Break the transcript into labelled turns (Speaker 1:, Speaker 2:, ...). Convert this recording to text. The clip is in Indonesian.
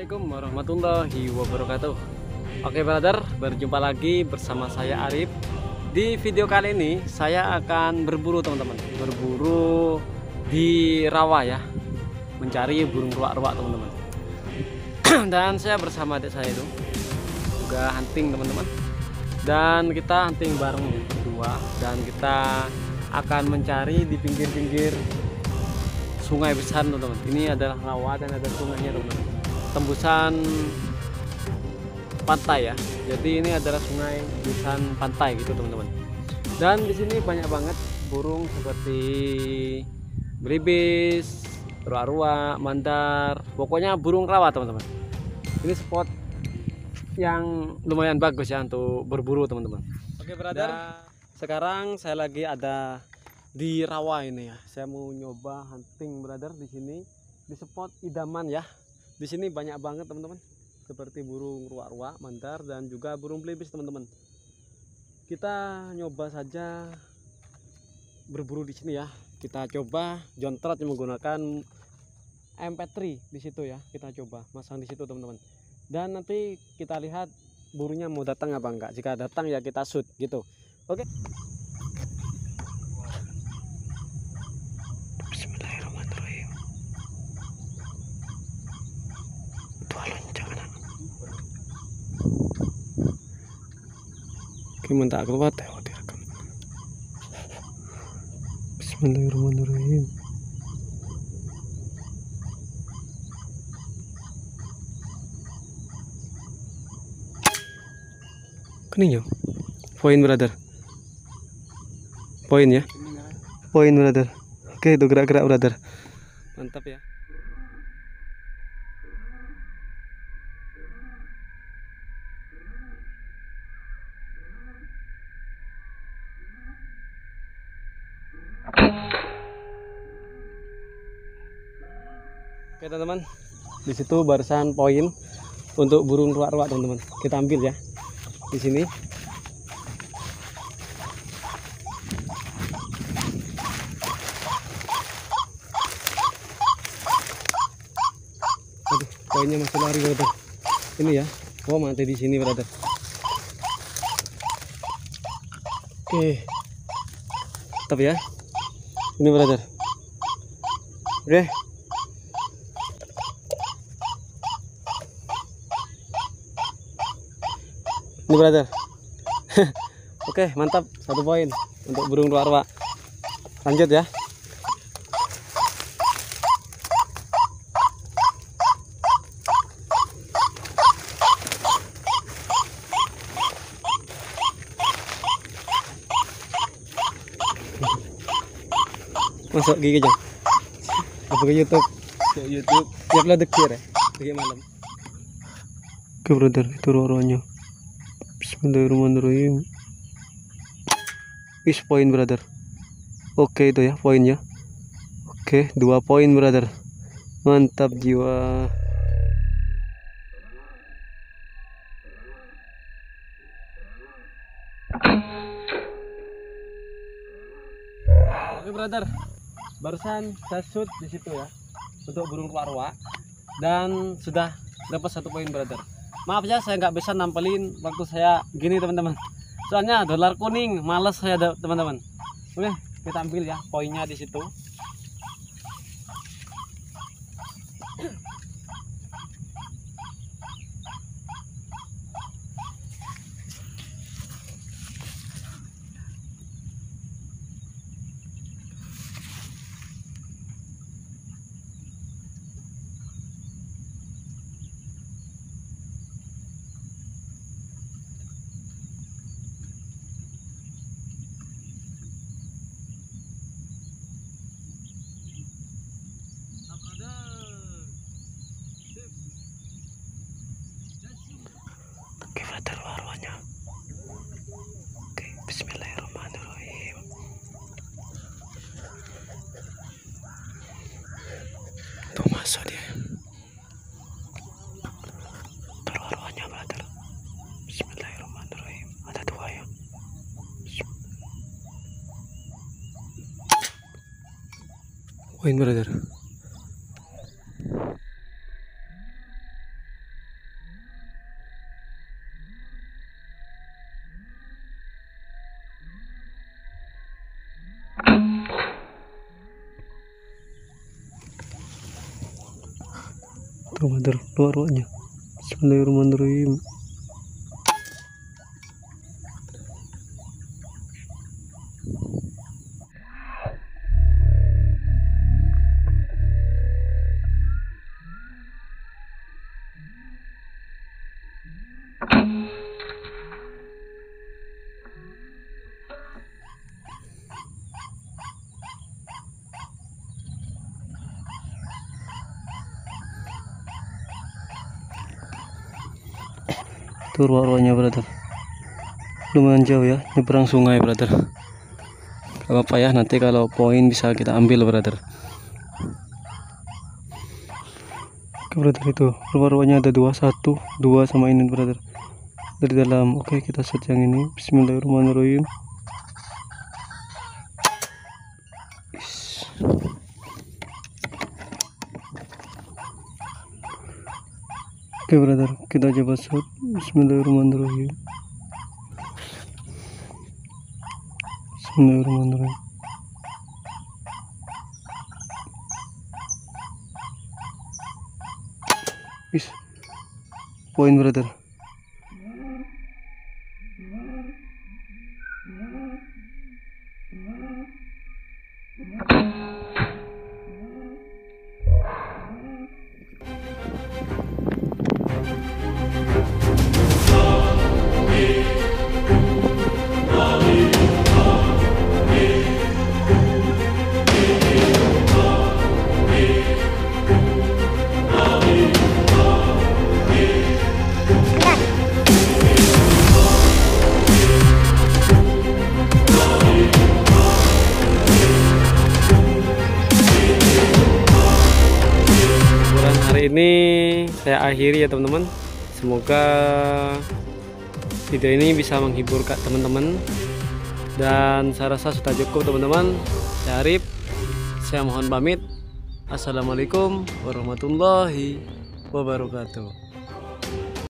Speaker 1: Assalamualaikum warahmatullahi wabarakatuh. Oke brother, berjumpa lagi bersama saya Arif. Di video kali ini saya akan berburu teman-teman. Berburu di rawa ya, mencari burung ruak-ruak teman-teman. Dan saya bersama adik saya itu juga hunting teman-teman. Dan kita hunting bareng berdua. Dan kita akan mencari di pinggir-pinggir sungai besar teman-teman. Ini adalah rawa dan ada sungainya teman-teman. Tembusan pantai ya. Jadi ini adalah sungai tembusan pantai gitu teman-teman. Dan di sini banyak banget burung seperti belibis, ruak-ruak, mandar, pokoknya burung rawa teman-teman. Ini spot yang lumayan bagus ya untuk berburu teman-teman. Oke brother, sekarang saya lagi ada di rawa ini ya. Saya mau nyoba hunting brother di sini di spot idaman ya. Di sini banyak banget teman-teman, seperti burung ruak-ruak, mandar dan juga burung belibis teman-teman. Kita nyoba saja berburu di sini ya. Kita coba jontrat yang menggunakan MP3 di situ ya. Kita coba masang di situ teman-teman. Dan nanti kita lihat burungnya mau datang apa enggak. Jika datang ya kita shoot gitu. Oke. Bismillahirrahmanirrahim. Gimana tak keluar ya direkam. Bismillahirrahmanirrahim. Kening yo. Poin brother. Poin ya. Poin brother. Oke, itu gerak-gerak brother. Mantap ya. Oke teman-teman, di situ barisan poin untuk burung ruak-ruak teman-teman. Kita ambil ya di sini. Aduh, poinnya masih lari brother. Ini ya, oh mati di sini brother. Oke, tetap ya. Ini brother. Oke. Ini brother. Oke, mantap, 1 poin untuk burung ruak-ruak. Lanjut ya. Masuk gigi jam. Apa ke YouTube? Ke YouTube. Tiap lah dekir ya. Deki malam. Oke brother, itu ruak-ruaknya. Bismillahirrahmanirrahim. Is poin brother. Oke itu ya poinnya. Oke 2 poin brother. Mantap jiwa. Oke brother, barusan saya shoot di situ ya untuk burung ruak-ruak dan sudah dapat 1 poin brother. Maaf ya saya nggak bisa nampelin waktu saya gini teman-teman. Soalnya dolar kuning, males saya teman-teman. Oke, kita ambil ya poinnya di situ. Oke, brother warnanya. Oke, bismillahirrahmanirrahim. Tuh masuk dia. Warnanya brother. Bismillahirrahmanirrahim. Ada 2 ya. Poin brother. Tuh brother, keluar ruaknya. Bismillahirrahmanirrahim. Tuh ruak-ruaknya brother, lumayan jauh ya, nyebrang sungai brother. Gak apa-apa ya, nanti kalau poin bisa kita ambil brother. Oke brother, itu ruak-ruaknya ada dua sama ini brother dari dalam. Oke, kita set yang ini. Bismillahirrahmanirrahim. Oke brother, kita coba shot. Bismillahirrahmanirrahim. Bismillahirrahmanirrahim. Poin brother. Hari ini saya akhiri ya teman-teman. Semoga video ini bisa menghibur teman-teman, dan saya rasa sudah cukup teman-teman. Saya Arif, saya mohon pamit. Assalamualaikum warahmatullahi wabarakatuh.